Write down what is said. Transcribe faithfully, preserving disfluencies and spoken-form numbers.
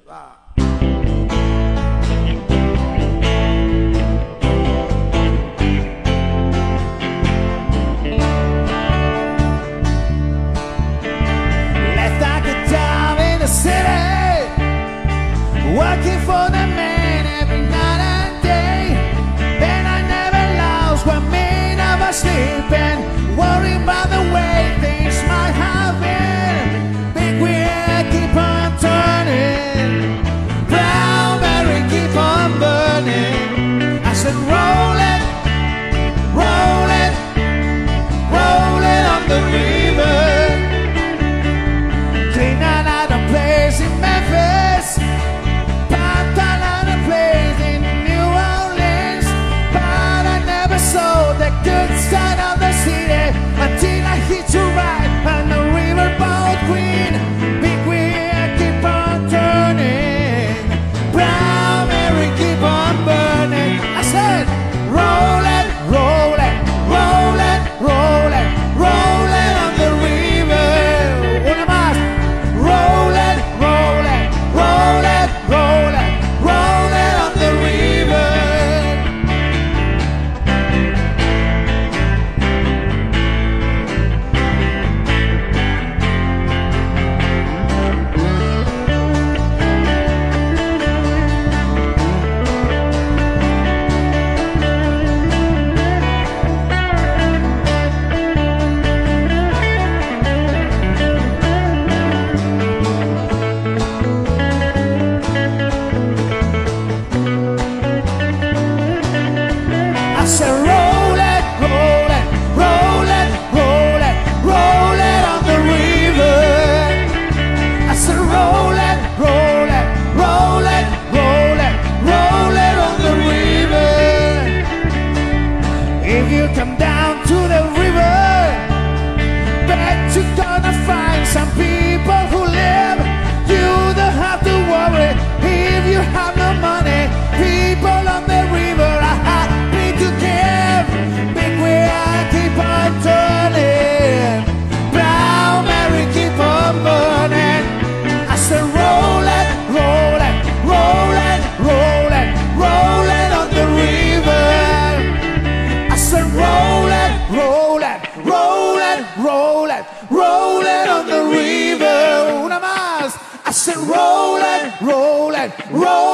Left like a dove in the city, working for the man every night and day. Then I never lost one minute of my sleep and worrying about the way things might have been. Big wheel keep on turning, brown berry keep on burning. I said roll it, roll it, roll it on the river. Clean out a place in Memphis, popped out a place in New Orleans, but I never saw the good side of the city until I hit you right on the riverboat queen. Big wheel keep on turning, brown berry keep on burning. I said roll it, roll it, roll it, roll it, roll it on the river. Una más. Roll it, roll it, roll it, roll it, roll it on the river. I said roll it, roll it, roll it, roll it, roll it on the river. I said roll it, roll it, roll it, roll it, roll it on the river. If you come down to the river, bet you're gonna find some people who live. You don't have to worry if you have no money. People on the river are happy to give. Big wheel keep on turning, brown berry keep on burning. I said roll it, roll it, roll it, roll it, roll it on the river. I said roll it, roll it, roll it, roll it, roll it on the river. Una más. I said roll it, roll it, roll